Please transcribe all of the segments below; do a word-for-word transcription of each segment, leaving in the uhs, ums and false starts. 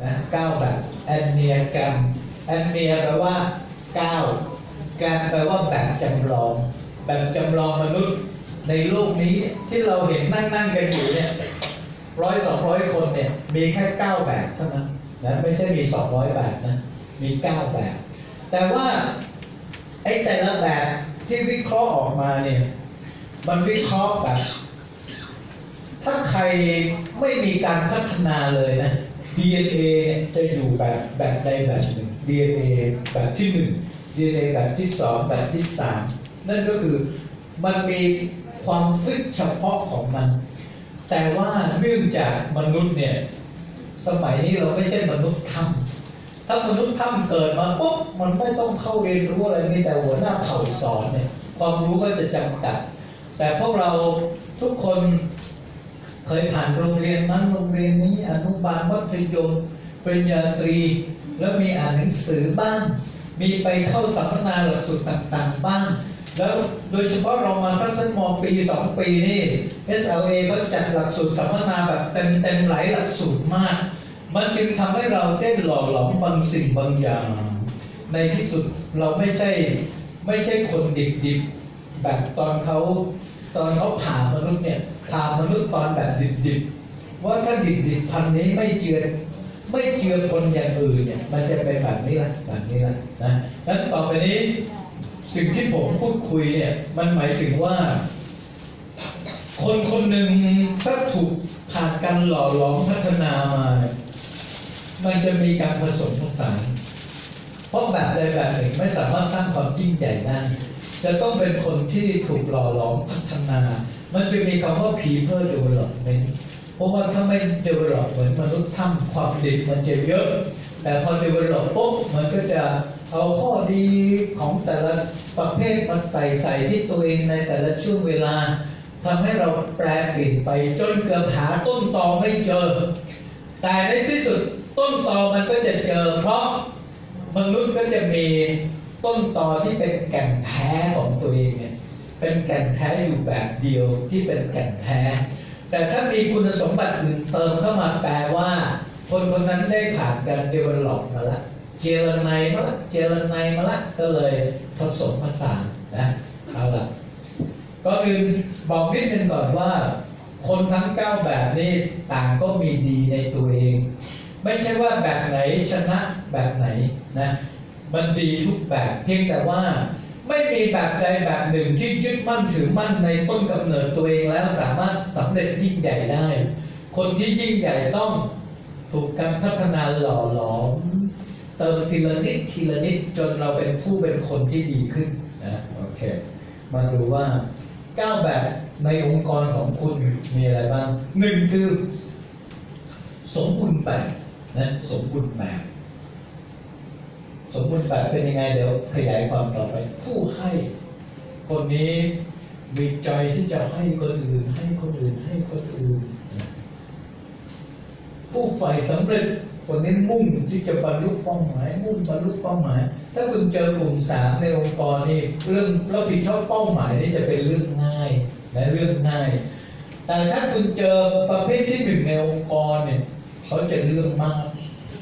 นะเก้าแบบแอนเนียแกรมแอนเนียแปลว่าเก้าแกรมแปลว่าแบบจำลองแบบจำลองมนุษย์ในโลกนี้ที่เราเห็นนั่งนั่งกันอยู่เนี่ยร้อยสองร้อยคนเนี่ยมีแค่เก้าแบบเท่านั้นนะไม่ใช่มีสองร้อยแบบนะมีเก้าแบบแต่ว่าไอ้แต่ละแบบที่วิเคราะห์ออกมาเนี่ยมันวิเคราะห์แบบถ้าใครไม่มีการพัฒนาเลยนะ ดี เอ็น เอ จะอยู่แบบแบบใดแบบหนึ่ง ดี เอ็น เอ แบบที่หนึ่ง ดี เอ็น เอ แบบที่สองแบบที่สามนั่นก็คือมันมีความฟิกเฉพาะของมันแต่ว่าเนื่องจากมนุษย์เนี่ยสมัยนี้เราไม่ใช่มนุษย์ถ้ำถ้ามนุษย์ถ้ำเกิดมาปุ๊บมันไม่ต้องเข้าเรียนรู้อะไรมีแต่หัวหน้าเผ่าสอนเนี่ยความรู้ก็จะจำกัดแต่พวกเราทุกคนเคยผ่านโรงเรียนนั้นโรงเรียนนี้อนุบาลมัธยมปริญญาตรีแล้วมีอ่านหนังสือบ้างมีไปเข้าสัมมนาหลักสูตรต่างๆบ้างแล้วโดยเฉพาะเรามาสักสักมปีสองปีนี่ เอส แอล เอ เขาจัดหลักสูตรสัมมนาแบบเต็มๆหลายหลักสูตรมากมันจึงทำให้เราได้หล่อหลอมบางสิ่งบางอย่างในที่สุดเราไม่ใช่ไม่ใช่คนดิบๆแบบตอนเขาตอนเขาผ่ามนุษย์เนี่ยผ่ามนุษย์ตอนแบบดิบๆว่าถ้าดิบๆพันนี้ไม่เจือไม่เจือคนอย่างอื่นเนี่ยมันจะเป็นแบบนี้ละแบบนี้ละนะนั้นต่อไปนี้สิ่งที่ผมพูดคุยเนี่ยมันหมายถึงว่าคนคนหนึ่งถ้าถูกผ่านการหล่อหลอมพัฒนามาเนี่ยมันจะมีการผสมผสานเพราะแบบใดแบบหนึ่งไม่สามารถสร้างความยิ่งใหญ่ได้จะต้องเป็นคนที่ถูกหล่อหลอมพัฒนามันจะมีคำว่า people development เพราะว่าถ้าไม่ develop เหมือนมนุษย์ถ้ำความดิบมันจะเยอะแต่พอ develop ปุ๊บมันก็จะเอาข้อดีของแต่ละประเภทมาใส่ใส่ที่ตัวเองในแต่ละช่วงเวลาทำให้เราแปลเปลี่ยนไปจนเกือบหาต้นตอไม่เจอแต่ในที่สุดต้นตอมันก็จะเจอเพราะมนุษย์ก็จะมีต้นตอที่เป็นแก่นแท้ของตัวเองเนี่ยเป็นแก่นแท้อยู่แบบเดียวที่เป็นแก่นแท้แต่ถ้ามีคุณสมบัติอื่นเติมเข้ามาแปลว่าคนคนนั้นได้ผ่านการ develop มาละเจรไนมาละเจรไนมาละก็เลยผสมผสานนะเอาละก็อื่นบอกนิดนึงก่อนว่าคนทั้งเก้าแบบนี้ต่างก็มีดีในตัวเองไม่ใช่ว่าแบบไหนชนะแบบไหนนะมันดีทุกแบบเพียงแต่ว่าไม่มีแบบใดแบบหนึ่งที่ยึดมั่นถือมั่นในต้นกำเนิดตัวเองแล้วสามารถสำเร็จยิ่งใหญ่ได้คนที่ยิ่งใหญ่ต้องถูกการพัฒนาหล่อหลอมเติมทีละนิดทีละนิดจนเราเป็นผู้เป็นคนที่ดีขึ้นนะโอเคมาดูว่าเก้าแบบในองค์กรของคุณมีอะไรบ้างหนึ่งคือสมบูรณ์แบบนะสมบูรณ์แบบสมบูรณ์แบบเป็นยังไงเดี๋ยวขยายความต่อไปผู้ให้คนนี้มีใจที่จะให้คนอื่นให้คนอื่นให้คนอื่นนะผู้ใฝ่สำเร็จคนนี้มุ่งที่จะบรรลุเป้าหมายมุ่งบรรลุเป้าหมายถ้าคุณเจอกลุ่มสามในองค์กรนี่เรื่องรับผิดชอบเป้าหมายนี่จะเป็นเรื่องง่ายและเรื่องง่ายแต่ถ้าคุณเจอประเภทที่หนึ่งในองค์กรเนี่ยเขาจะเรื่องมาก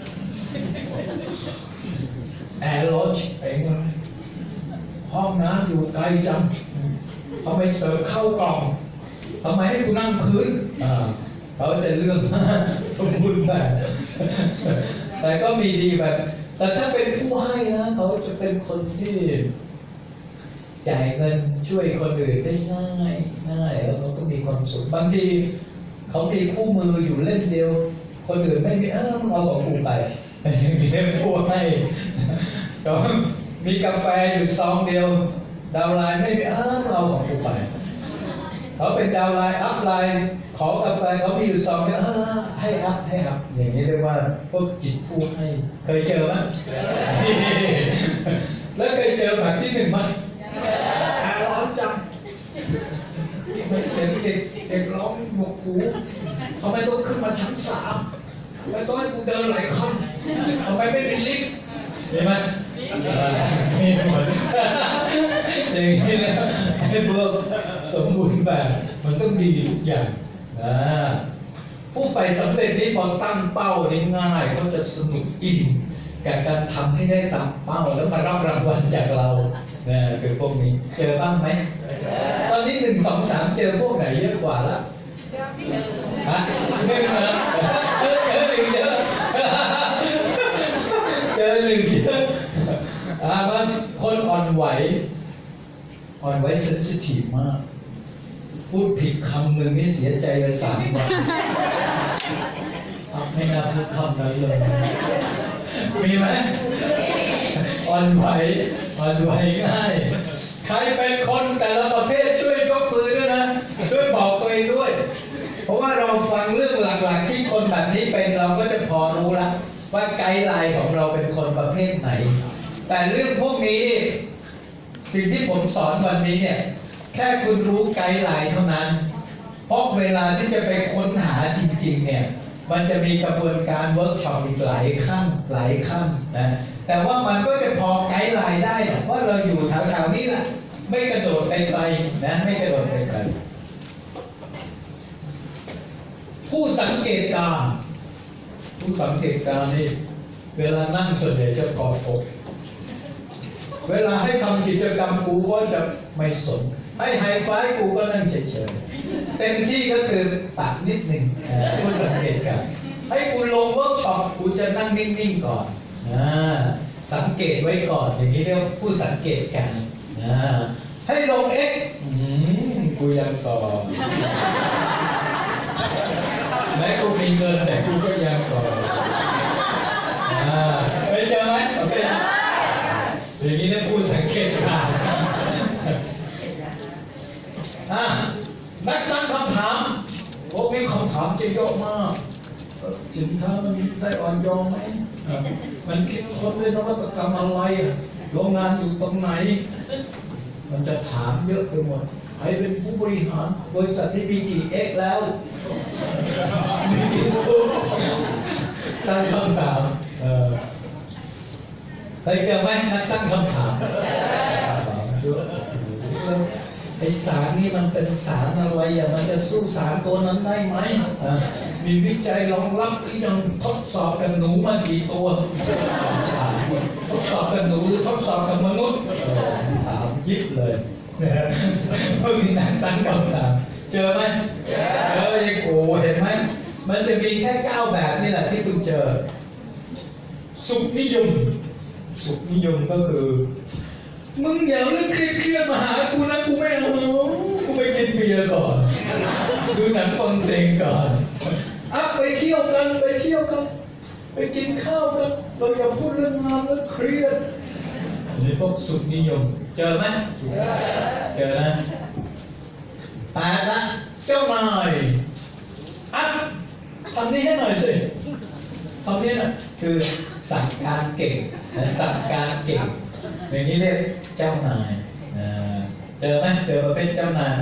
แอร์ร้อนเองเลยห้องน้ำอยู่ไกลจังทำไมเสิร์ฟเข้ากล่องทำไมให้กูนั่งพื้นเขาจะเลือกสมบูรณ์แบบแต่ก็มีดีแบบแต่ถ้าเป็นผู้ให้นะเขาจะเป็นคนที่จ่ายเงินช่วยคนอื่นได้ง่ายง่ายแล้วเขาก็มีความสุขบางทีเขามีคู่มืออยู่เล่มเดียวคนอื่นไม่มีเออมึงเอาของกูไปมีเล่มผู้ให้ก็มีกาแฟอยู่ซองเดียวดาวไลน์ไม่มีเออมึงเอาของกูไปเขาเป็นดาวไลน์อัพไลน์ขอกาแฟเขามีอยู่ซองเดียวเออให้อัพให้อัพอย่างนี้เรียกว่าพวกจิตผู้ให้เคยเจอไหมแล้วเคยเจอแบบที่หนึ่งไหมแอร์ร้อนจังไม่เสียงเด็กเด็กร้องหนวกหูทำไมต้องขึ้นมาชั้นสามทำไมต้องให้กูเดินหลายขั้นทำไมไม่มีลิฟต์เห็นไหมมีหมดอย่างนี้นะให้พวกสมบูรณ์แบบมันต้องดีทุกอย่างนะผู้ผู้ใฝ่สำเร็จนี่พอตั้งเป้าได้ง่ายเขาจะสนุกอินกับการทำให้ได้ตามเป้าแล้วมารับรางวัลจากเราเนี่ยคือพวกนี้เจอบ้างไหมตอนนี้หนึ่งสองสามเจอพวกไหนเยอะกว่าแล้วฮะหนึ่งเหรอเจอหนึ่งเยอะเจอหนึ่งเยอะอ่ามันคนอ่อนไหวอ่อนไหวเซนซิทีฟมากพูดผิดคำหนึ่งนี่เสียใจเลยสามวันไม่น่าพูดคำนั้นเลยมีไหมอ่อนไหวอ่อนไหวง่ายใครเป็นคนแต่ละประเภทช่วยยกมือด้วยนะช่วยบอกตัวเองด้วยเพราะว่าเราฟังเรื่องหลักๆที่คนแบบนี้เป็นเราก็จะพอรู้ละว่าไกด์ไลน์ของเราเป็นคนประเภทไหนแต่เรื่องพวกนี้สิ่งที่ผมสอนวันนี้เนี่ยแค่คุณรู้ไกด์ไลน์เท่านั้นเพราะเวลาที่จะไปค้นหาจริงๆเนี่ยมันจะมีกระบวนการเวิร์กช็อปอีกหลายขั้นหลายขั้นนะแต่ว่ามันก็จะพอไกด์ไลน์ได้นะว่าเราอยู่แถวๆนี้แหละไม่กระโดดไปไกลนะไม่กระโดดไปไกลผู้สังเกตการณ์ผู้สังเกตการณ์นี่เวลานั่งส่วนใหญ่จะกอดอกเวลาให้ทำกิจกรรมกูก็จะไม่สนให้ไฮไฟกูก็นั่งเฉยๆเต็มที่ก็คือปากนิดหนึ่งผู้สังเกตการณ์ให้กูลงเวิร์กช็อปกูจะนั่งนิ่งๆก่อนสังเกตไว้ก่อนอย่างนี้เรียกผู้สังเกตการณ์ให้ลงเอ็กกูยังก่อนแม้กูมีเงินแต่กูก็ยังก่อนไปเจอไหมโอเคอย่างนี้เรียกผู้สังเกตการณ์นักตั้งคำถามพวกนี้คำถามจะเยอะมากสินค้ามันได้อ่อนโยนไหมมันคิดคนได้นวัตกรรมอะไรโรงงานอยู่ตรงไหนมันจะถามเยอะไปหมดใครเป็นผู้บริหารบริษัทที่มีกี่เอ็กแล้วมีกี่ซุปตั้งคำถามเคยเจอไหมนักตั้งคำถามไอสารนี่มันเป็นสารอะไรอ่ะมันจะสู้สารตัวนั้นได้ไหมมีวิจัยรองรับหรือยังทดสอบกับหนูมากี่ตัวทดสอบกับหนูหรือทดสอบกับมนุษย์ถามยิบเลยเพราะมีนักตั้งคำถามเจอไหมเจอเจอยังโอ้เห็นไหมมันจะมีแค่เก้าแบบนี่แหละที่คุณเจอสุขนิยมสุขนิยมก็คือมึงอย่าเรื่องเครียดๆมาหากูนะกูไม่เอากูไปกินเบียร์ก่อนดูหนังฟังเพลงก่อนอ่ะไปเที่ยวกันไปเที่ยวกันไปกินข้าวกันเราอย่าพูดเรื่องงานแล้วเครียดนี่พวกสุขนิยมเจอไหมเจอนะแปดนะเจ้านายอ่ะทำนี้ให้หน่อยสิทำนี้นะคือสั่งการเก่งสั่งการเก่งอย่างนี้เรียกเจ้านายเจอไหมเจอประเภทเจ้านายไหม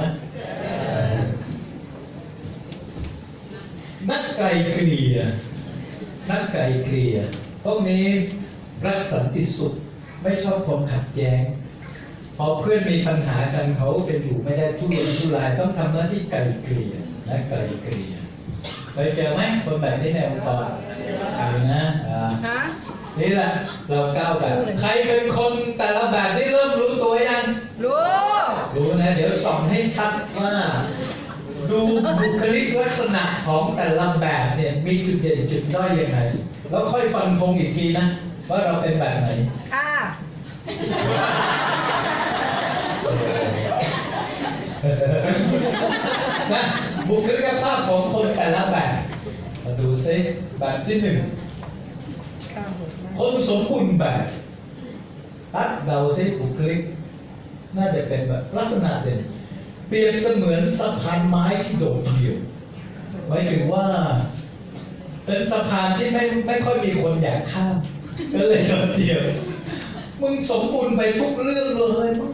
นักไกลเกลี่ยนักไกลเกลี่ยพวกนี้รักสันติสุขไม่ชอบความขัดแย้งพอเพื่อนมีปัญหากันเขาเป็นอยู่ไม่ได้ทุรนทุรายต้องทำหน้าที่ไกลเกลี่ยนักไกลเกลี่ยเคยเจอไหมคนแบบนี้ในองค์กรนะนี่แหละเราก้าวแบบใครเป็นคนแต่ละแบบนี่เริ่มรู้ตัวยังรู้รู้นะเดี๋ยวส่องให้ชัดว่าดูบุคลิกลักษณะของแต่ละแบบเนี่ยมีจุดเด่นจุดด้อยยังไงแล้วค่อยฟันธงอีกทีนะว่าเราเป็นแบบไหนค่ะนะบุคลิกภาพของคนแต่ละแบบมาดูซิแบบที่หนึ่งคนสมบูรณ์แบบตัดเดาซิบุคลิกน่าจะเป็นแบบลักษณะเด่นเปรียบเสมือนสะพานไม้ที่โดดเดี่ยวหมายถึงว่าเป็นสะพานที่ไม่ไม่ค่อยมีคนอยากข้ามก็เลยโดดเดี่ยวมึงสมบูรณ์ไปทุกเรื่องเลยมั้ง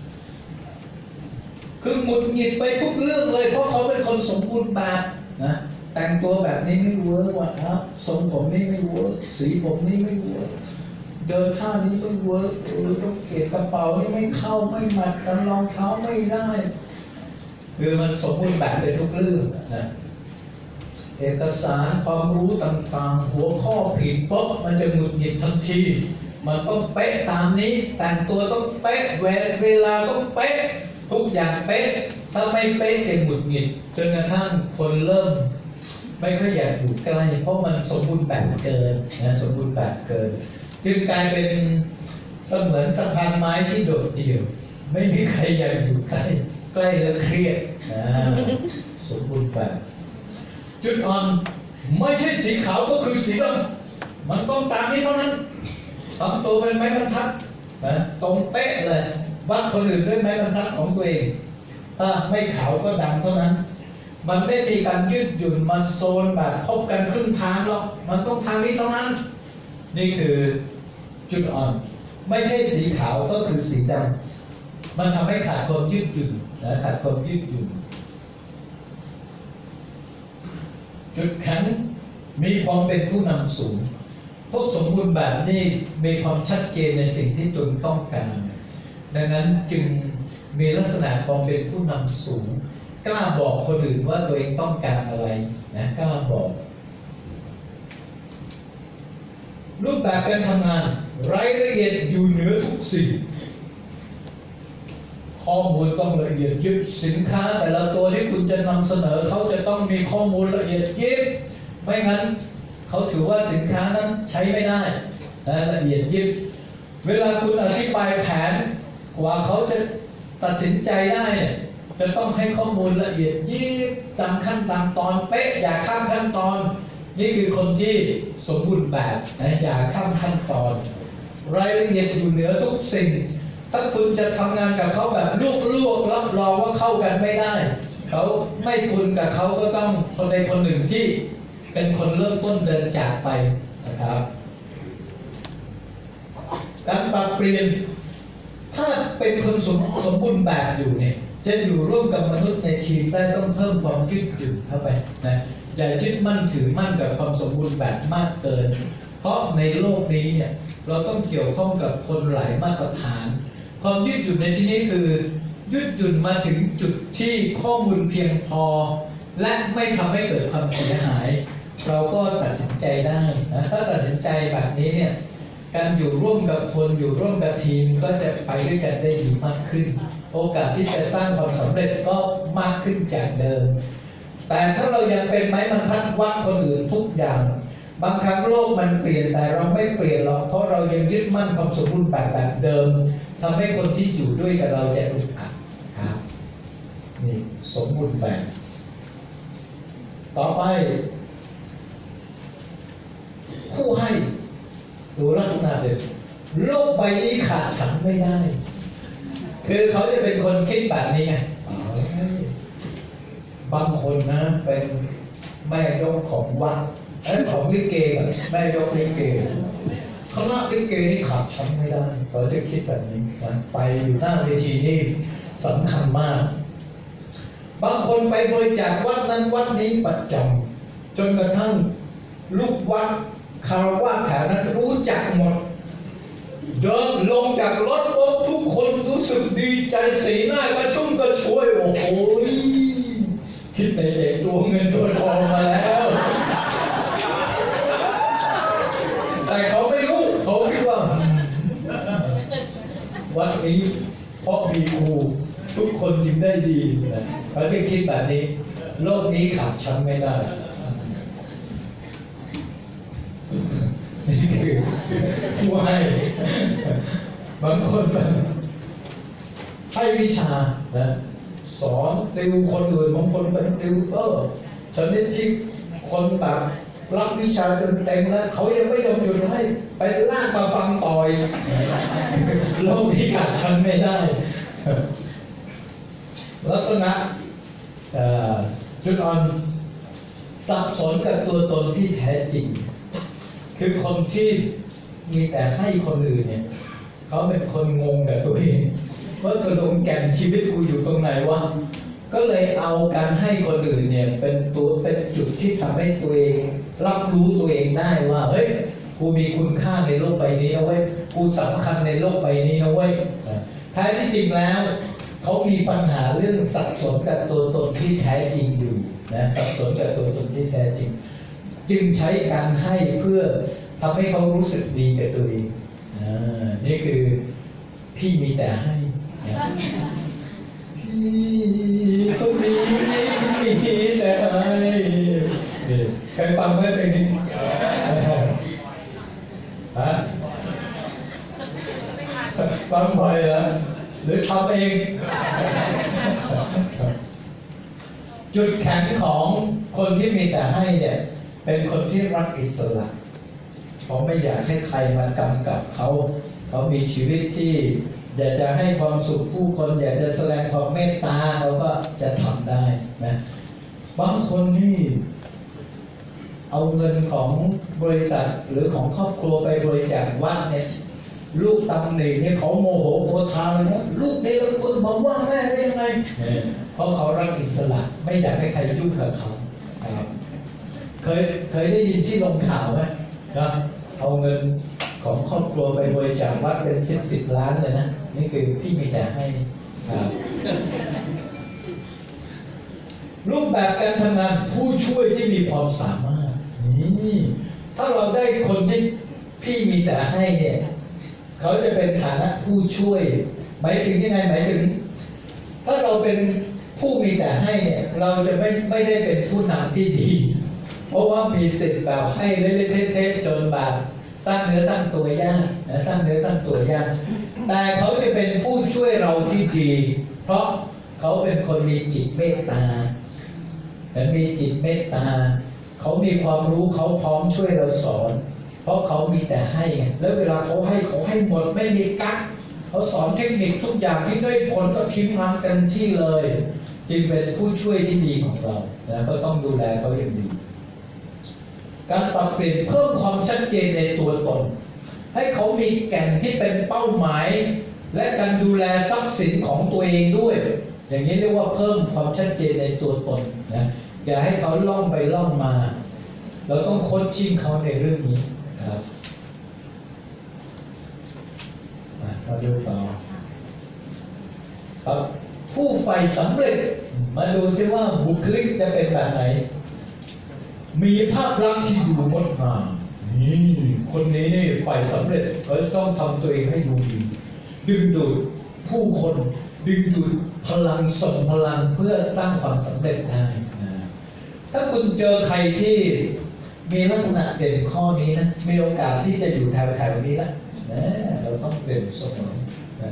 คือหงุดหงิดไปทุกเรื่องเลยเพราะเขาเป็นคนสมบูรณ์แบบนะแต่งตัวแบบนี้ไม่เวิร์กว่ะครับทรงผมนี่ไม่เวิร์กสีผมนี่ไม่เวิร์กเดินท่านี้ไม่เวิร์กเออต้องเก็บกระเป๋านี่ไม่เข้าไม่มัดกันรองเท้าไม่ได้คือมันสมบูรณ์แบบไปทุกเรื่องนะเอกสารความรู้ต่างๆหัวข้อผิดปุ๊บมันจะหงุดหงิดทันทีมันต้องเป๊ะตามนี้แต่งตัวต้องเป๊ะเวลาต้องเป๊ะทุกอย่างเป๊ะถ้าไม่เป๊ะจะหงุดหงิดจนกระทั่งคนเริ่มไม่ค่อยอยากอยู่ใกล้เพราะมันสมบูรณ์แบบเกินนะสมบูรณ์แบบเกินจึงกลายเป็นเสมือนสะพานไม้ที่โดดเดี่ยวไม่มีใครอยากอยู่ใกล้ใกล้แล้วเครียดนะสมบูรณ์แบบจุดอ่อนไม่ใช่สีขาวก็คือสีดำมันต้องตามนี้เท่านั้นทำตัวเป็นไม้บรรทัดนะตรงเป๊ะเลยวัดคนอื่นด้วยไม้บรรทัดของตัวเองถ้าไม่ขาวก็ดำเท่านั้นมันไม่มีการยืดหยุ่นมาโซนแบบพบกันครึ่งทางหรอกมันต้องทางนี้เท่านั้นนี่คือจุดอ่อนไม่ใช่สีขาวก็คือสีดำมันทำให้ขาดความยืดหยุ่นนะขาดความยืดหยุ่นจุดแข็งมีความเป็นผู้นำสูงพวกสมบูรณ์แบบนี้มีความชัดเจนในสิ่งที่ตนต้องการดังนั้นจึงมีลักษณะความเป็นผู้นำสูงกล้าบอกคนอื่นว่าตัวเองต้องการอะไรนะกล้าบอกรูปแบบการทำงานรายละเอียดอยู่เหนือทุกสิ่งข้อมูลต้องละเอียดยิบสินค้าแต่ละตัวที่คุณจะนำเสนอเขาจะต้องมีข้อมูลละเอียดยิบไม่งั้นเขาถือว่าสินค้านั้นใช้ไม่ได้นะละเอียดยิบเวลาคุณอธิบายแผนกว่าเขาจะตัดสินใจได้จะต้องให้ข้อมูลละเอียดยิบตามขั้นตามตอนเป๊ะอย่าข้ามขั้นตอนนี่คือคนที่สมบูรณ์แบบนะอย่าข้ามขั้นตอนรายละเอียดอยู่เหนือทุกสิ่งถ้าคุณจะทำงานกับเขาแบบลูกๆรับรองว่าเข้ากันไม่ได้เขาไม่คุณกับเขาก็ต้องคนใดคนหนึ่งที่เป็นคนเริ่มต้นเดินจากไปนะครับการปรับเปลี่ยนถ้าเป็นคนสมสมบูรณ์แบบอยู่เนี่ยจะอยู่ร่วมกับมนุษย์ในทีมได้ต้องเพิ่มความยืดหยุ่นเข้าไปนะอย่ายึดมั่นถือมั่นกับความสมบูรณ์แบบมากเกินเพราะในโลกนี้เนี่ยเราต้องเกี่ยวข้องกับคนหลายมาตรฐานความยืดหยุ่นในที่นี้คือยืดหยุ่นมาถึงจุดที่ข้อมูลเพียงพอและไม่ทำให้เกิดความเสียหายเราก็ตัดสินใจได้นะถ้าตัดสินใจแบบนี้เนี่ยการอยู่ร่วมกับคนอยู่ร่วมกับทีมก็จะไปด้วยกันได้ดีมากขึ้นโอกาสที่จะสร้างความสำเร็จก็มากขึ้นจากเดิมแต่ถ้าเรายังเป็นไม้บรรทัดวัดคนอื่นทุกอย่างบางครั้งโลกมันเปลี่ยนแต่เราไม่เปลี่ยนหรอกเพราะเรายังยึดมั่นความสมบูรณ์แบบแบบเดิมทำให้คนที่อยู่ด้วยกับเราจะอึดอัดครับนี่สมบูรณ์แบบต่อไปผู้ให้ดูลักษณะเด่นโลกใบนี้ขาดฉันไม่ได้คือเขาจะเป็นคนคิดแบบนี้ไงบางคนนะเป็นแม่ยกของวัดไอ้ของลิเกแบบแม่ยกลิเกคณะลิเกนี่ขาดฉันไม่ได้เขาจะคิดแบบนี้นะไปอยู่หน้าเวทีนี่สำคัญมากบางคนไปบริจาควัดนั้นวัดนี้ประจำจนกระทั่งลูกวัดคารวะแถวนั้นรู้จักหมดเดินลงจากรถปุ๊บทุกคนรู้สึกดีใจสีหน้ากระชุ่มกระชวยโอ้โหคิดในใจตัวเงินตัวทองมาแล้วแต่เขาไม่รู้เขาคิดว่าวัดนี้เพราะมีกูทุกคนจึงได้ดีเขาจะคิดแบบนี้โลกนี้ขาดฉันไม่ได้นี่คือผู้ให้บางคนแบบให้วิชานะสอนติวคนอื่นบางคนเป็นติวเตอร์ชนิดที่คนแบบรับวิชาจนเต็มแล้วเขายังไม่ยอมหยุดให้ไปลากมาฟังต่อยโลกที่ขาดฉันไม่ได้ลักษณะจุดอ่อนสับสนกับตัวตนที่แท้จริงคือคนที่มีแต่ให้คนอื่นเนี่ยเขาเป็นคนงงกับตัวเองว่าตัวตรงแก่นชีวิตกูอยู่ตรงไหนวะก็เลยเอาการให้คนอื่นเนี่ยเป็นตัวเป็นจุดที่ทำให้ตัวเองรับรู้ตัวเองได้ว่าเฮ้ยกูมีคุณค่าในโลกใบนี้นะเว้ยกูสำคัญในโลกใบนี้นะเว้ยแท้ที่จริงแล้วเขามีปัญหาเรื่องสับสนกับตัวตนที่แท้จริงอยู่นะสับสนกับตัวตนที่แท้จริงจึงใช้การให้เพื่อทำให้เขารู้สึกดีกับตัวเองอ่านี่คือพี่มีแต่ให้พี่คนนี้มีแต่ให้เคยฟังไหมเพลงนี้ฮะฟังบ่อยเหรอหรือทำเองจุดแข็งของคนที่มีแต่ให้เนี่ยเป็นคนที่รักอิสระเขาไม่อยากให้ใครมากำกับเขาเขามีชีวิตที่อยากจะให้ความสุขผู้คนอยากจะแสดงความเมตตาเขาก็จะทำได้นะบางคนนี่เอาเงินของบริษัทหรือของครอบครัวไปบริจาควัดเนี่ยลูกตำหนิเนี่ยเขาโมโหโกรธาเลยนะลูกเด็กคนบอกว่าแม่ได้ยังไงเพราะเขารักอิสระไม่อยากให้ใครยุ่งกับเขาเคยเคยได้ยินที่ลงข่าวไหมนะเอาเงินของครอบครัวไปบริจาควัดเป็นสิบสิบล้านเลยนะนี่คือพี่มีแต่ให้ครับรูปแบบการทำงานผู้ช่วยที่มีความสามารถนี่ถ้าเราได้คนที่พี่มีแต่ให้เนี่ยเขาจะเป็นฐานะผู้ช่วยหมายถึงยังไงหมายถึงถ้าเราเป็นผู้มีแต่ให้เนี่ยเราจะไม่ไม่ได้เป็นผู้นำที่ดีเพราะว่ามีสิทธิ์แบบให้เล่นๆเทๆจนแบบสร้างเนื้อสร้างตัวยากนะสร้างเนื้อสร้างตัวยากแต่เขาจะเป็นผู้ช่วยเราที่ดีเพราะเขาเป็นคนมีจิตเมตตาและมีจิตเมตตาเขามีความรู้เขาพร้อมช่วยเราสอนเพราะเขามีแต่ให้ไงแล้วเวลาเขาให้เขาให้หมดไม่มีกั๊กเขาสอนเทคนิคทุกอย่างที่ได้ผลก็ทิ้งมันกันที่เลยจึงเป็นผู้ช่วยที่ดีของเรานะก็ต้องดูแลเขาอย่างดีการปรับเปลี่ยนเพิ่มความชัดเจนในตัวตนให้เขามีแก่นที่เป็นเป้าหมายและการดูแลทรัพย์สินของตัวเองด้วยอย่างนี้เรียกว่าเพิ่มความชัดเจนในตัวตนนะอย่าให้เขาล่องไปล่องมาเราต้องโค้ชชิ่งเขาในเรื่องนี้ครับมาดูต่อครับผู้ใฝ่สำเร็จมาดูซิว่าบุคลิกจะเป็นแบบไหนมีภาพลักษณ์ที่ดูงดงามนี่คนนี้นี่ฝ่ายสำเร็จเขาจะต้องทำตัวเองให้ดูดีดึงดูดผู้คนดึงดูดพลังส่งพลังเพื่อสร้างความสำเร็จได้นะถ้าคุณเจอใครที่มีลักษณะเด่นข้อนี้นะมีโอกาสที่จะอยู่แถวๆนี้ละนะเราต้องเด่นเสมอนะ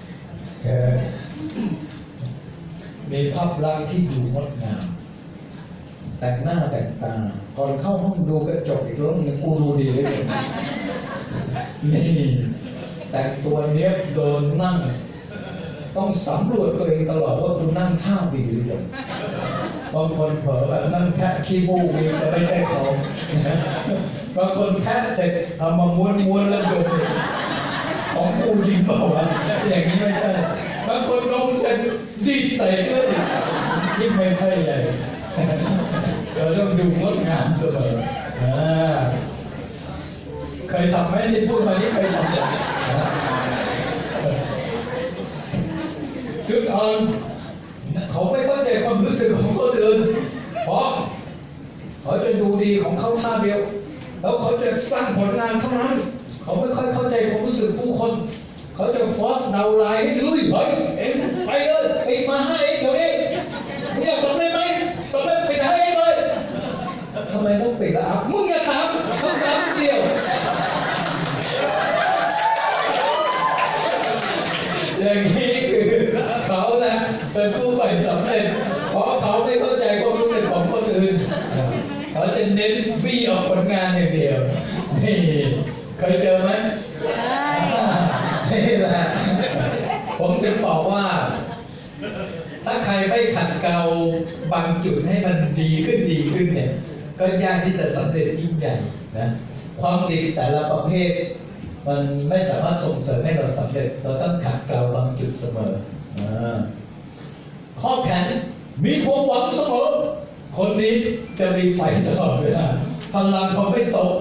มีภาพลักษณ์ที่ดูงดงามแต่งหน้าแต่งตาก่อนเข้าห้องดูกระจกอีกรอบนึงกูดูดีเลยนี่แต่งตัวเนี้ยเดินนั่งต้องสำรวจตัวเองตลอดว่าคุณนั่งท่าดีหรือยังบางคนเผลอแบบนั่งแค่ขี้มูกนี่จะไม่ใช่เขาบางคนแค่เสร็จเอามาม้วนม้วนแล้วดูของกูจริงเปล่าวะอย่างนี้ไม่ใช่บางคนลงเสร็จดีใส่เลยยิ่งไม่ใช่ใหญ่เราต้องดูงดงามเสมอเคยทำไหมที่พูดมานี้เคยทำไหมจุดอ่อนเขาไม่เข้าใจความรู้สึกของคนอื่นเพราะเขาจะดูดีของเขาท่าเดียวแล้วเขาจะสร้างผลงานเท่านั้นเขาไม่ค่อยเข้าใจความรู้สึกผู้คนเขาจะฟอสดาวไลน์ให้ดูเฮ้ยเอ็งไปเลยไปมาให้เองเดี๋ยวนี้มึงอยากสำเร็จไหมสำเร็จไปให้เองเลยทำไมต้องปิดละมึงอย่าถามคำถามเดียวอย่างนี้คือเขาแหละเป็นผู้ใฝ่สำเร็จเพราะเขาไม่เข้าใจความรู้สึกของคนอื่นเขาจะเน้นบี้ออกผลงานอย่างเดียวนี่เคยเจอไหมนี่แหละผมจะบอกว่าถ้าใครไม่ขัดเกลาบางจุดให้มันดีขึ้นดีขึ้นเนี่ยก็ยากที่จะสำเร็จยิ่งใหญ่นะความดีแต่ละประเภทมันไม่สามารถส่งเสริมให้เราสำเร็จเราต้องขัดเกลาบางจุดเสมอข้อแข็งมีความหวังเสมอคนนี้จะมีไฟตลอดเวลาพลังเขาไม่ตก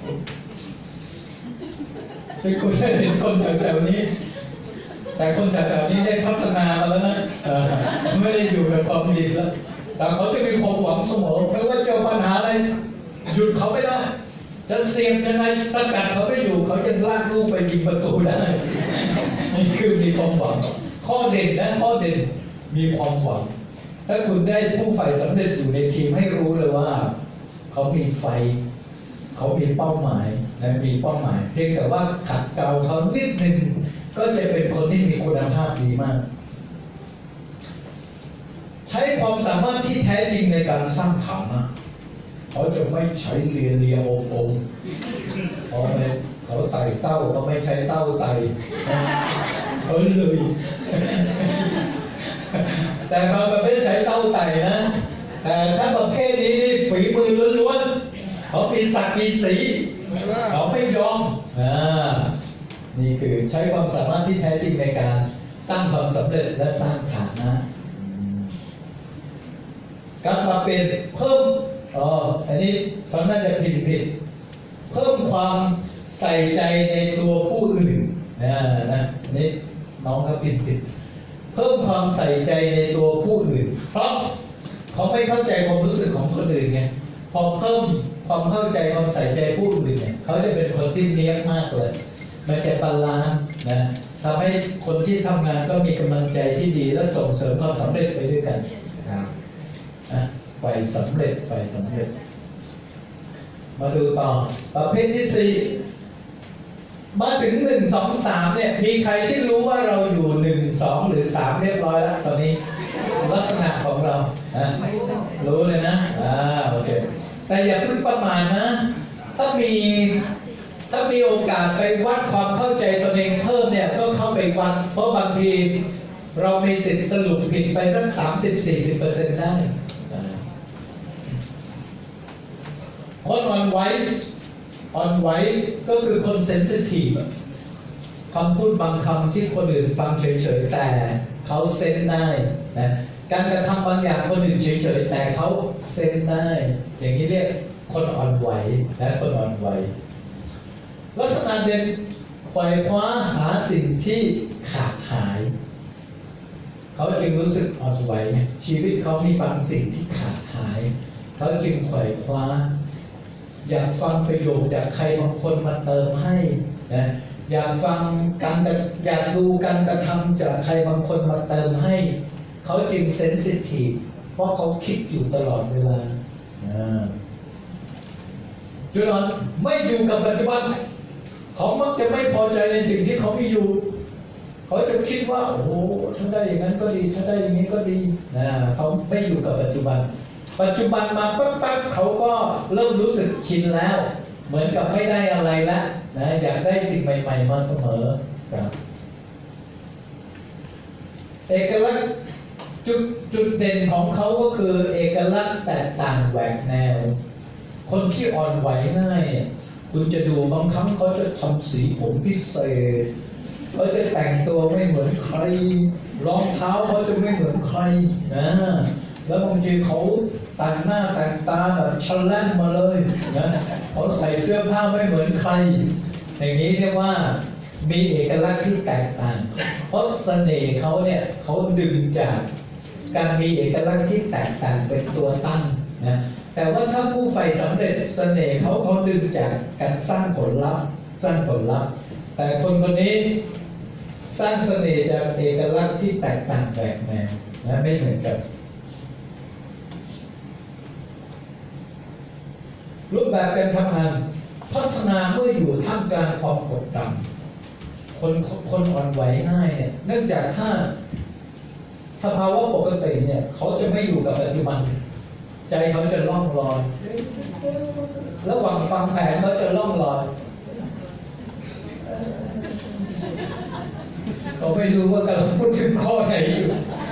ซึ่งคุณได้เห็นคนแถวๆนี้แต่คนแถวๆนี้ได้พัฒนามาแล้วนะไม่ได้อยู่กับความดีแล้วแต่เขาจะมีความหวังเสมอไม่ว่าเจอปัญหาอะไรหยุดเขาไม่ได้จะเสี่ยงยังไงสกัดเขาไม่อยู่เขาจะลากลูกไปยิงประตูได้นี่คือมีความหวังข้อเด่นนะข้อเด่นมีความหวังถ้าคุณได้ผู้ใฝ่สำเร็จอยู่ในทีมให้รู้เลยว่าเขามีไฟเขามีเป้าหมายและมีเป้าหมายเพียงแต่ว่าขัดเกลาเขานิดนึงก็จะเป็นคนที่มีคุณภาพดีมากใช้ความสามารถที่แท้จริงในการสร้างฐานะเขาจะไม่ใช้เลียเลียโอโอเขาไม่เขาไต่เต้าเขาไม่ใช้เต้าไต่เขาเลยแต่บางประเภทใช้เต้าไต่นะแต่ถ้าประเภทนี้นี่ฝีมือล้วนๆเขามีศักดิ์มีสีเขาไม่ยอมอ่านี่คือใช้ความสามารถที่แท้จริงในการสร้างความสำเร็จและสร้างฐานะการมาเป็นเพิ่มอ๋ออันนี้ฟังน่าจะผิดผิดเพิ่มความใส่ใจในตัวผู้อื่นนะนะนี่น้องเขาผิดผิดเพิ่มความใส่ใจในตัวผู้อื่นเพราะเขาไม่เข้าใจความรู้สึกของคนอื่นไงพอเพิ่มความเข้าใจความใส่ใจผู้อื่นเนี่ยเขาจะเป็นคนที่เนี๊ยบมากเลยมันจะบาลานซ์นะทำให้คนที่ทำงานก็มีกำลังใจที่ดีและส่งเสริมความสำเร็จไปด้วยกันครับไปสำเร็จไปสำเร็จมาดูต่อประเภทที่สี่มาถึงหนึ่งสองสามเนี่ยมีใครที่รู้ว่าเราอยู่หนึ่งสองหรือสามเรียบร้อยแล้วตอนนี้ลักษณะของเรานะรู้เลยนะอ่าโอเคแต่อย่าเพิ่งประมาทนะถ้ามีถ้ามีโอกาสไปวัดความเข้าใจตนเองเพิ่มเนี่ยก็เข้าไปวัดเพราะบางทีเรามีสิทธิ์สรุปผิดไปสักสามสิบสี่สิบเปอร์เซ็นต์ได้คนอ่อนไหวอ่อนไหวก็คือคนเซนซิทีฟคำพูดบางคำที่คนอื่นฟังเฉยๆแต่เขาเซนได้นะการกระทำบางอย่างคนอื่นเฉยๆแต่เขาเซนได้อย่างนี้เรียกคนอ่อนไหวนะคนอ่อนไหวลักษณะเด่นปล่อยคว้าหาสิ่งที่ขาดหายเขาจึงรู้สึกอ่อนไหวชีวิตเขามีบางสิ่งที่ขาดหายเขาจึงปล่อยคว้าอยากฟังประโยชน์จากใครบางคนมาเติมให้นะอยากฟังการอยากดูการกระทำจากใครบางคนมาเติมให้เขาจึงเซนซิทีฟเพราะเขาคิดอยู่ตลอดเวลาจุดนั้นไม่อยู่กับปัจจุบันเขามักจะไม่พอใจในสิ่งที่เขามีอยู่เขาจะคิดว่าโอ้โหถ้าได้อย่างนั้นก็ดีถ้าได้อย่างนี้ก็ดีนะเขาไม่อยู่กับปัจจุบันปัจจุบันมาปั๊บๆเขาก็เริ่มรู้สึกชินแล้วเหมือนกับไม่ได้อะไรแล้วนะอยากได้สิ่งใหม่ๆมาเสมอครับเอกลักษณ์จุดจุดเด่นของเขาก็คือเอกลักษณ์แตกต่างแหวกแนวคนที่อ่อนไหวง่ายคุณจะดูบางครั้งเขาจะทำสีผมพิเศษเขาจะแต่งตัวไม่เหมือนใครรองเท้าเขาจะไม่เหมือนใครนะแล้วบางทีเขาแต่งหน้าแต่งตาแบบฉลับมาเลยนะเขาใส่เสื้อผ้าไม่เหมือนใครอย่างนี้เรียกว่ามีเอกลักษณ์ที่แตกต่างเพราะเสน่ห์เขาเนี่ยเขาดึงจากการมีเอกลักษณ์ที่แตกต่างเป็นตัวตั้งนะแต่ว่าถ้าผู้ใฝ่สำเร็จเสน่ห์เขาเขาดึงจากการสร้างผลลัพธ์สร้างผลลัพธ์แต่คนคนนี้สร้างเสน่ห์จากเอกลักษณ์ที่แตกต่างแปลกแนวนะไม่เหมือนกันรูปแบบการทำงานพัฒนาเมื่ออยู่ท่ามกลางความกดดันคนคนอ่อนไหวง่ายเนี่ยเนื่องจากถ้าสภาวะปกติเนี่ยเขาจะไม่อยู่กับปัจจุบันใจเขาจะล่องลอยระหว่างฟังแผนเขาจะล่องลอยเขาไม่รู้ว่ากำลังพูดถึงข้อไหนอยู่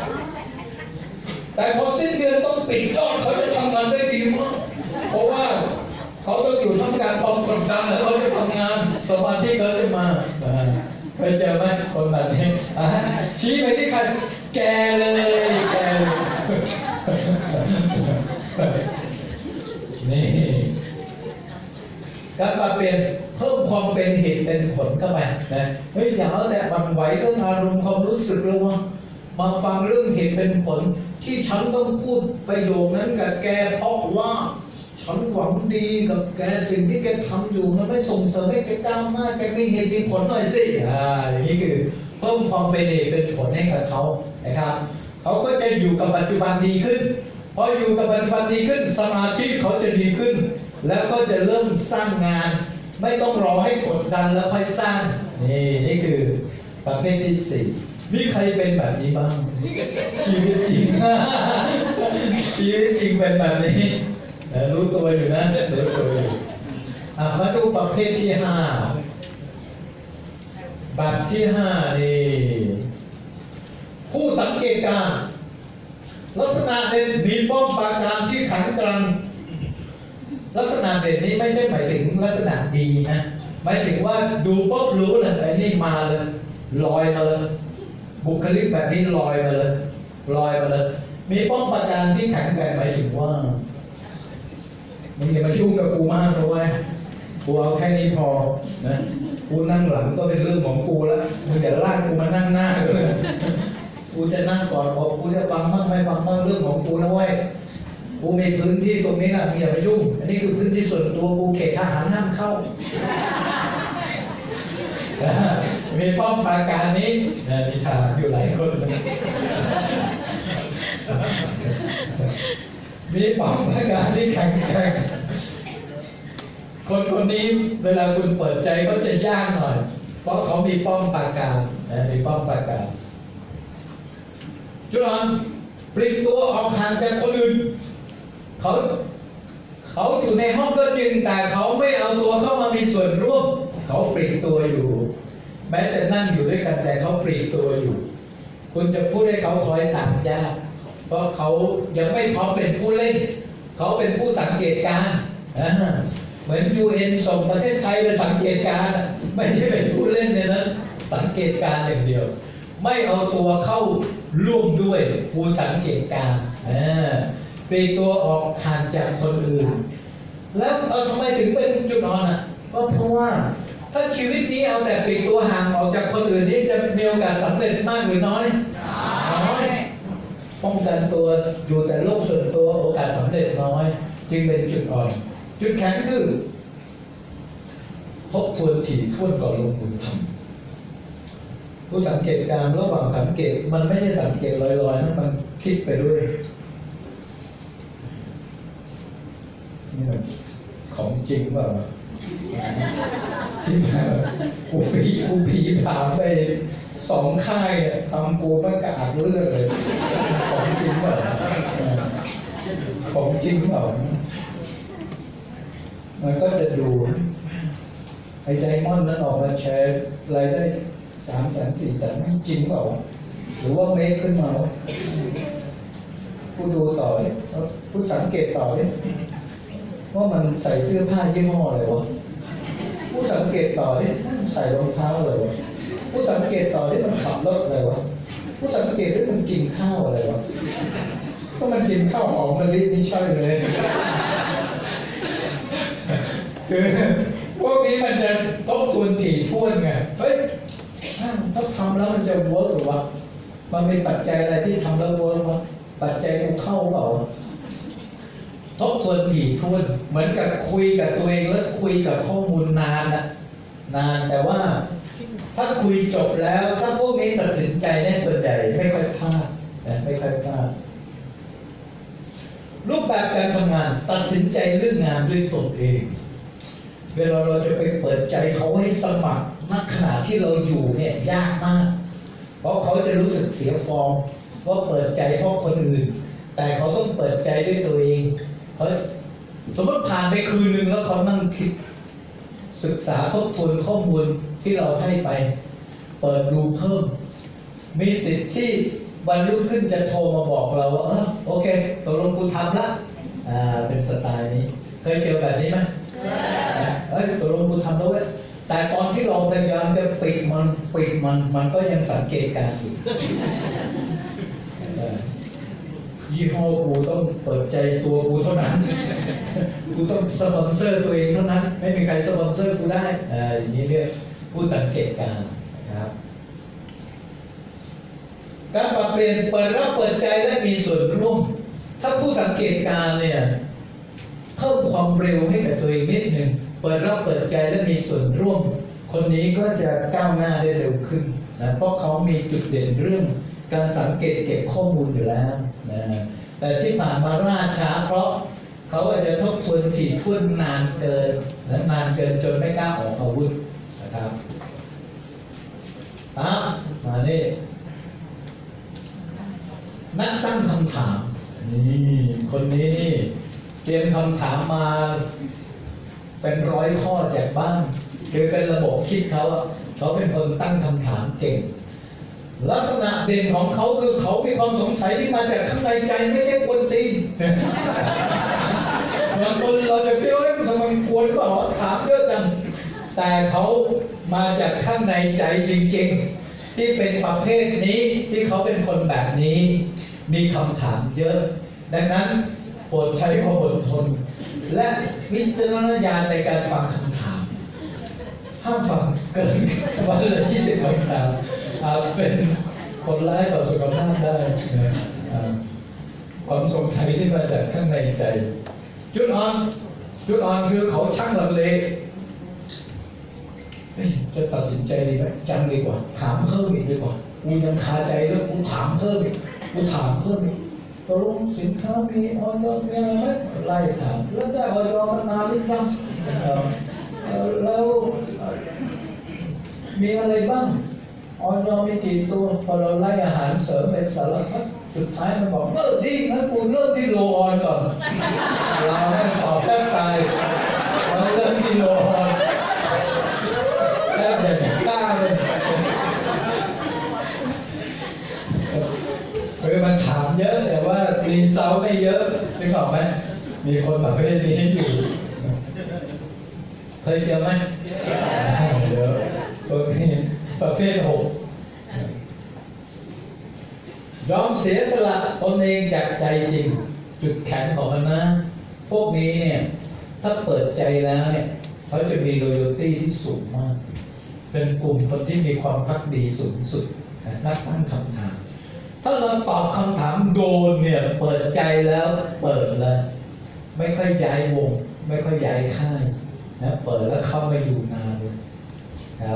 แต่พอสิ้นเดือนต้องปิดยอดเขาจะทำงานได้ดีมากเพราะว่าเขาต้องอยู่ท่ามกลางความกดดันแล้วเขาจะทำงานสมาธิเขาจะมาเคยเจอไหมคนแบบนี้ชี้ไปที่ใครแกเลยแกนี่การปรับเปลี่ยนเพิ่มความเป็นเหตุเป็นผลเข้าไปนะเฮ้ยอย่าเอาแต่บั่นไหวเรื่องอารมณ์ความรู้สึกเรามาฟังเรื่องเหตุเป็นผลที่ฉันต้องพูดประโยคนั้นกับแกเพราะว่าฉันหวังดีกับแกสิ่งที่แกทำอยู่มันไม่ส่งเสริมให้แกก้าวหน้าแกมีเหตุมีผลหน่อยสิอ่าอย่างนี้คือเพิ่มความเป็นเหตุเป็นผลให้กับเขานะครับเขาก็จะอยู่กับปัจจุบันดีขึ้นพออยู่กับปัจจุบันดีขึ้นสมาธิเขาจะดีขึ้นแล้วก็จะเริ่มสร้างงานไม่ต้องรอให้กดดันแล้วค่อยสร้างนี่นี่คือประเภทที่สี่มีใครเป็นแบบนี้บ้างชีวิตจริง ชีวิตจริงเป็นแบบนี้รู้ตัวอยู่นะรู้ตัวอยู่มาดูประเภทที่ห้าแบบที่ห้านี่ผู้สังเกตการลักษณะเด่นมีป้อมปราการที่แข็งแกร่งลักษณะเด่นนี้ไม่ใช่หมายถึงลักษณะดีนะหมายถึงว่าดูปุ๊บรู้เลยไอ้นี่มาเลยลอยมาเลยบุคลิกแบบนี้ลอยมาเลยลอยมาเลยมีป้อมปราการที่แข็งแกร่งหมายถึงว่ามึงอย่ามายุ่งกับกูมากนะเว้ยกูเอาแค่นี้พอนะกูนั่งหลังก็เป็นเรื่องของกูแล้วมึงอย่าลากกูมานั่งหน้าเลยกูจะนั่งก่อนบอกกูจะฟังบ้างไม่ฟังบ้างเรื่องของกูนะเว้ยกูมีพื้นที่ตรงนี้นะมึงอย่ามายุ่งอันนี้คือพื้นที่ส่วนตัวกูเขตทหารห้ามเข้ามีป้อมปราการนี้มีทหารอยู่หลายคนมีป้อมปราการที่แข็งแกร่งคนคนนี้เวลาคุณเปิดใจก็จะยากหน่อยเพราะเขามีป้อมปราการมีป้อมปราการจุลนปลีกตัวออกห่างจากคนอื่นเขาเขาอยู่ในห้องก็จริงแต่เขาไม่เอาตัวเข้ามามีส่วนร่วมเขาปลีกตัวอยู่แม้จะนั่งอยู่ด้วยกันแต่เขาปลีกตัวอยู่คุณจะพูดให้เขาคอยตามยากเพราะเขายังไม่พร้อมเป็นผู้เล่นเขาเป็นผู้สังเกตการณ์เหมือน ยู เอ็น ส่งประเทศไทยไปสังเกตการณ์ไม่ใช่เป็นผู้เล่นเนี่ยนะสังเกตการณ์อย่างเดียวไม่เอาตัวเข้าร่วมด้วยผู้สังเกตการณ์ปลีกตัวออกห่างจากคนอื่นแล้วเออทำไมถึงเป็นจุดอ่อนอ่ะก็เพราะว่าถ้าชีวิตนี้เอาแต่ปลีกตัวห่างออกจากคนอื่นนี่จะมีโอกาสสำเร็จมากหรือน้อยน้อยป้องกันตัวอยู่แต่โลกส่วนตัวโอกาสสำเร็จน้อยจึงเป็นจุดอ่อนจุดแข็งคือทบทวนถี่ถ้วนก่อนลงมือทำผู้สังเกตการระหว่างสังเกตมันไม่ใช่สังเกตลอยๆนะมันคิดไปด้วยนี่มันของจริงเปล่าที่มากูผีกูผีผ่าไปสองค่ายทำกูมันกระอักเลือดเลยของจริงเปล่าของจริงเปล่ามันก็จะดูไอ้ไดมอนด์นั้นออกมาแชร์รายได้สามแสนสี่แสนจริงเปล่าหรือว่าเมคขึ้นมาผู้ดูต่อเลยผู้สังเกตต่อเลยว่ามันใส่เสื้อผ้ายี่ห้ออะไรวะผู้สังเกตต่อเนี่ยใส่รองเท้าอะไรวะผู้สังเกตต่อเนี่ยมันขับรถอะไรวะผู้สังเกตว่ามันกินข้าวอะไรวะก็มันกินข้าวหอมมะลินี่ใช่เลยคือพวกนี้มันจะทบทวนถี่ถ้วนไงเฮ้ยถ้าทำแล้วมันจะเวิร์กหรือวะมันเป็นปัจจัยอะไรที่ทำแล้วเวิร์กวะปัจจัยมันเข้าเปล่าทบทวนถี่ถ้วนเหมือนกับคุยกับตัวเองแล้วคุยกับข้อมูลนานนะนานแต่ว่าถ้าคุยจบแล้วถ้าพวกนี้ตัดสินใจในส่วนใหญ่ไม่ค่อยพลาดนะไม่ค่อยพลาดรูปแบบการทำงานตัดสินใจเรื่องงานด้วยตนเองเวลาเราจะไปเปิดใจเขาให้สมัครณขณะที่เราอยู่เนี่ยยากมากเพราะเขาจะรู้สึกเสียฟอร์มว่าเปิดใจเพราะคนอื่นแต่เขาต้องเปิดใจด้วยตัวเองเขาสมมติผ่านไปคืนนึงแล้วเขานั่งคิดศึกษาทบทวนข้อมูลที่เราให้ไปเปิดดูเพิ่มมีสิทธิ์ที่วันรุ่งขึ้นจะโทรมาบอกเราว่าเออโอเคตกลงกูทำละอ่าเป็นสไตล์นี้เคยเจอแบบนี้ไหมเอ้ยตกลงกูทำแล้วเว้ยแต่ตอนที่เราพยายามจะปิดมันปิดมันมันก็ยังสังเกตการณ์อยู่ยี่ห้อกูต้องเปิดใจตัวกูเท่านั้นกูต้องสปอนเซอร์ตัวเองเท่านั้นไม่มีใครสปอนเซอร์กูได้อ่าอย่างนี้เรียกผู้สังเกตการณ์นะครับการปรับเปลี่ยนเปิดรับเปิดใจและมีส่วนร่วมถ้าผู้สังเกตการเนี่ยเพิ่มความเร็วให้กับตัวเองนิดหนึ่งเปิดรับเปิดใจและมีส่วนร่วมคนนี้ก็จะก้าวหน้าได้เร็วขึ้นนะเพราะเขามีจุดเด่นเรื่องการสังเกตเก็บข้อมูลอยู่แล้วนะแต่ที่ผ่านมาล่าช้าเพราะเขาอาจจะทบทวนถี่ถ้วนนานเกินและนานเกินจนไม่กล้าออกอาวุธนะครับอ่ะมานี่นักตั้งคำถามนี่คนนี้นี่เตรียมคำถามมาเป็นร้อยข้อจากบ้านคือเป็นระบบคิดเขาเขาเป็นคนตั้งคำถามเก่งลักษณะเด่นของเขาคือเขามีความสงสัยที่มาจากข้างในใจไม่ใช่กวนตีนบางคนเราจะคิดว่าทำไมกวนก็ถามเยอะจังแต่เขามาจากข้างในใจจริงๆที่เป็นประเภทนี้ที่เขาเป็นคนแบบนี้มีคำถามเยอะดังนั้นโปรดใช้ความอดทนและวิจารณญาณในการฟังคำถามห้ามฟังเกินวันละยี่สิบคำถามเป็นผลร้ายต่อสุขภาพได้ความสงสัยที่มาจากข้างในใจจุดอ่อนจุดอ่อนคือเขาชักลังเลจะตัดสินใจดีไหมจังดีกว่าถามเพิ่มอีกดีกว่ากูยังคาใจแล้วกูถามเพิ่มอีกกูถามเพิ่มอีกตกลงสินค้ามีออยมีอะไรไหมไล่ถามแล้วได้ออยมานานหรือยังแล้วมีอะไรบ้างออยมีกี่ตัวพอเราไล่อาหารเสริมไปสารพัดสุดท้ายมันบอกเออดีงั้นกูเริ่มที่โลออนก่อนเราให้ตอบแทบตายเราเริ่มที่โลออนแทบจะฆ่าเลยเฮ้ยมันถามเยอะแต่ว่ารีเซลไม่เยอะนึกออกไหมมีคนประเภทนี้อยู่เคยเจอไหมเยอะประเภทหกยอมเสียสละตนเองจากใจจริงจุดแข็งของมันนะพวกนี้เนี่ยถ้าเปิดใจแล้วเนี่ยเขาจะมี loyalty ที่สูงมากเป็นกลุ่มคนที่มีความภักดีสูงสุดนักตั้งคำถามถ้าเราตอบคำถามโดนเนี่ยเปิดใจแล้วเปิดเลยไม่ค่อยย้ายวงไม่ค่อยย้ายค่ายนะเปิดแล้วเข้ามาอยู่นานเลยครับ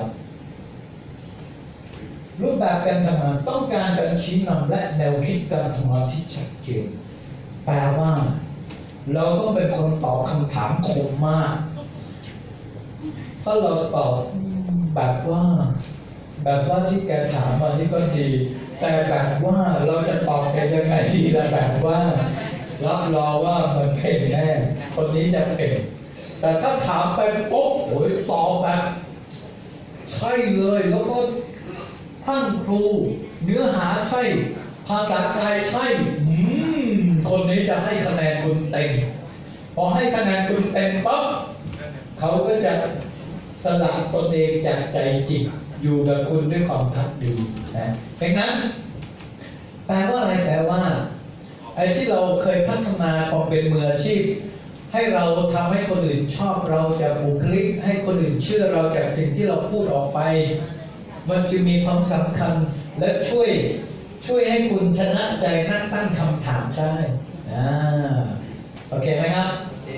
รูปแบบการทำงานต้องการการชี้นำและแนวคิดการทำงานที่ชัดเจนแปลว่าเราต้องเป็นคนตอบคำถามคมมากถ้าเราตอบแบบว่าแบบว่าที่แกถามมานี่ก็ดีแต่แบบว่าเราจะตอบแกยังไงดีละแบบว่ารับรองว่ามันเพ่งแน่คนนี้จะเพ่งแต่ถ้าถามไปปุ๊บโอ้ยตอบแบบใช่เลยแล้วก็ท่านครูเนื้อหาใช่ภาษากายใช่คนนี้จะให้คะแนนคุณเต็มพอให้คะแนนคุณเต็มปั๊บเขาก็จะสละตนเองจากใจจริงอยู่กับคุณด้วยความภักดีนะดังนั้นแปลว่าอะไรแปลว่าไอ้ที่เราเคยพัฒนาความเป็นมืออาชีพให้เราทำให้คนอื่นชอบเราจากบุคลิกให้คนอื่นเชื่อเราจากสิ่งที่เราพูดออกไปมันจะมีความสำคัญและช่วยช่วยให้คุณชนะใจนักตั้งคำถามได้อ่าโอเคไหมครับ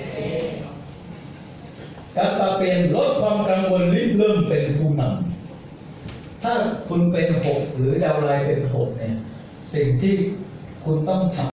การปรับเปลี่ยนลดความกังวลริเริ่มเป็นผู้นำถ้าคุณเป็นหกหรือดาวไลน์เป็นหกเนี่ยสิ่งที่คุณต้องทำ